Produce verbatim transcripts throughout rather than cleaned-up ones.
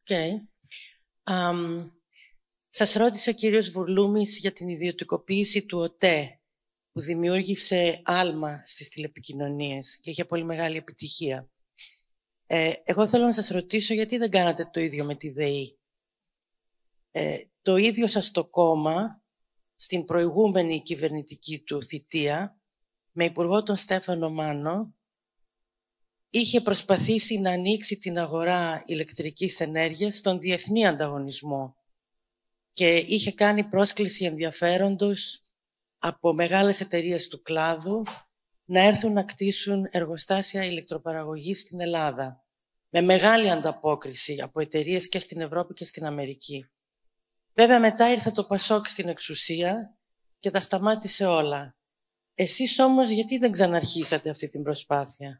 Okay. Um, σας ρώτησα, κύριος Βουρλούμης, για την ιδιωτικοποίηση του ΟΤΕ, που δημιούργησε άλμα στις τηλεπικοινωνίες και είχε πολύ μεγάλη επιτυχία. Ε, εγώ θέλω να σας ρωτήσω γιατί δεν κάνατε το ίδιο με τη ΔΕΗ. Ε, το ίδιο σας το κόμμα, στην προηγούμενη κυβερνητική του θητεία, με υπουργό τον Στέφανο Μάνο, είχε προσπαθήσει να ανοίξει την αγορά ηλεκτρικής ενέργειας στον διεθνή ανταγωνισμό και είχε κάνει πρόσκληση ενδιαφέροντος από μεγάλες εταιρείες του κλάδου να έρθουν να κτίσουν εργοστάσια ηλεκτροπαραγωγής στην Ελλάδα, με μεγάλη ανταπόκριση από εταιρείες και στην Ευρώπη και στην Αμερική. Βέβαια μετά ήρθε το Πασόκ στην εξουσία και τα σταμάτησε όλα. Εσείς όμως γιατί δεν ξαναρχίσατε αυτή την προσπάθεια?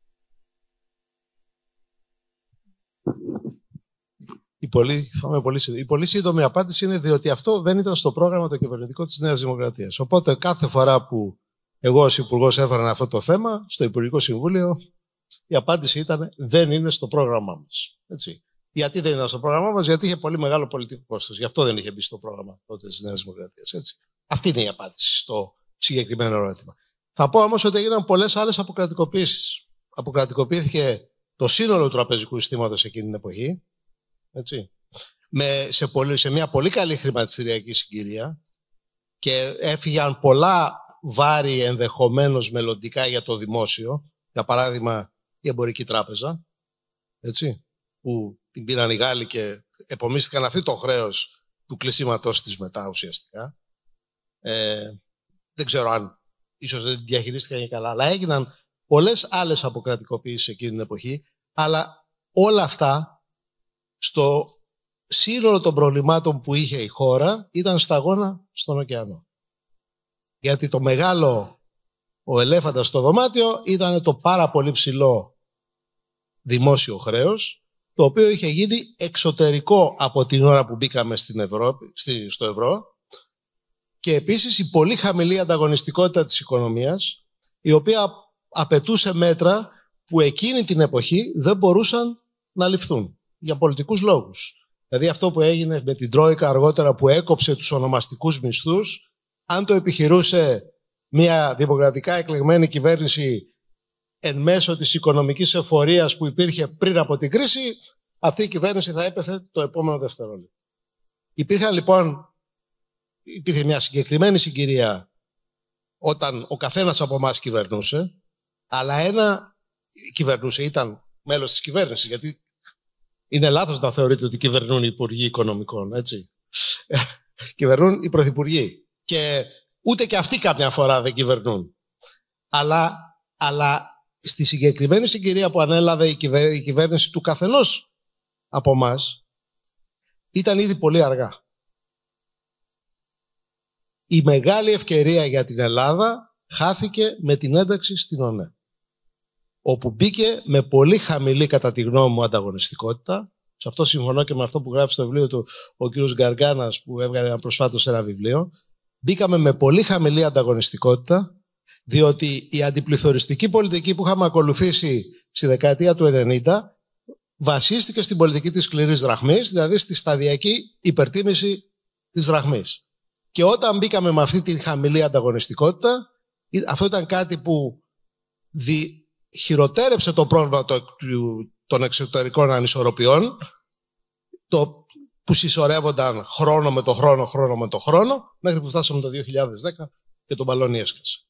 Η πολύ, θα είμαι πολύ, η πολύ σύντομη απάντηση είναι διότι αυτό δεν ήταν στο πρόγραμμα το κυβερνητικό της Νέας Δημοκρατίας. Οπότε κάθε φορά που εγώ ως υπουργός έφερα αυτό το θέμα στο Υπουργικό Συμβούλιο, η απάντηση ήταν δεν είναι στο πρόγραμμά μας. Έτσι. Γιατί δεν ήταν στο πρόγραμμά μας? Γιατί είχε πολύ μεγάλο πολιτικό κόστος. Γι' αυτό δεν είχε μπει στο πρόγραμμα τότε της Νέας Δημοκρατίας. Έτσι. Αυτή είναι η απάντηση στο συγκεκριμένο ερώτημα. Θα πω όμως ότι έγιναν πολλές άλλες αποκρατικοποίησεις. Αποκρατικοποιήθηκε το σύνολο του τραπεζικού συστήματος εκείνη την εποχή. Έτσι. Με, σε, πολύ, σε μια πολύ καλή χρηματιστηριακή συγκυρία και έφυγαν πολλά βάρη ενδεχομένως μελλοντικά για το δημόσιο. Για παράδειγμα, η Εμπορική Τράπεζα, έτσι, που την πήραν οι Γάλλοι και επομίστηκαν αυτό το χρέος του κλεισίματός της μετά ουσιαστικά. Ε, δεν ξέρω αν ίσως δεν την διαχειρίστηκαν και καλά, αλλά έγιναν πολλές άλλες αποκρατικοποίησεις εκείνη την εποχή, αλλά όλα αυτά στο σύνολο των προβλημάτων που είχε η χώρα ήταν σταγόνα στον ωκεανό. Γιατί το μεγάλο, ο ελέφαντας στο δωμάτιο ήταν το πάρα πολύ ψηλό δημόσιο χρέος, το οποίο είχε γίνει εξωτερικό από την ώρα που μπήκαμε στην Ευρώπη, στο ευρώ, και επίσης η πολύ χαμηλή ανταγωνιστικότητα της οικονομίας, η οποία απαιτούσε μέτρα που εκείνη την εποχή δεν μπορούσαν να ληφθούν για πολιτικούς λόγους. Δηλαδή αυτό που έγινε με την Τρόικα αργότερα που έκοψε τους ονομαστικούς μισθούς, αν το επιχειρούσε μια δημοκρατικά εκλεγμένη κυβέρνηση εν μέσω της οικονομικής εφορίας που υπήρχε πριν από την κρίση, αυτή η κυβέρνηση θα έπεθε το επόμενο δευτερόλεπτο. Υπήρχαν λοιπόν, υπήρχε μια συγκεκριμένη συγκυρία όταν ο καθένας από εμάς κυβερνούσε, αλλά ένα κυβερνούσε, ήταν μέλος της κυβέρνησης, γιατί είναι λάθος να θεωρείτε ότι κυβερνούν οι υπουργοί οικονομικών, έτσι. Κυβερνούν οι πρωθυπουργοί. Και ούτε και αυτοί κάποια φορά δεν κυβερνούν. Αλλά, αλλά στη συγκεκριμένη συγκυρία που ανέλαβε η, κυβέρ, η κυβέρνηση του καθενός από εμάς, ήταν ήδη πολύ αργά. Η μεγάλη ευκαιρία για την Ελλάδα χάθηκε με την ένταξη στην ΟΝΕ, όπου μπήκε με πολύ χαμηλή κατά τη γνώμη μου ανταγωνιστικότητα. Σε αυτό συμφωνώ και με αυτό που γράφει στο βιβλίο του ο κύριος Γκαργάνας, που έβγαλε προσφάτως ένα βιβλίο. Μπήκαμε με πολύ χαμηλή ανταγωνιστικότητα, διότι η αντιπληθωριστική πολιτική που είχαμε ακολουθήσει στη δεκαετία του ενενήντα βασίστηκε στην πολιτική της σκληρής δραχμής, δηλαδή στη σταδιακή υπερτίμηση της δραχμής. Και όταν μπήκαμε με αυτή τη χαμηλή ανταγωνιστικότητα, αυτό ήταν κάτι που δι... χειροτέρεψε το πρόβλημα των εξωτερικών ανισορροπιών, το που συσσωρεύονταν χρόνο με το χρόνο, χρόνο με το χρόνο, μέχρι που φτάσαμε το δύο χιλιάδες δέκα και τον μπαλόνι έσκασε.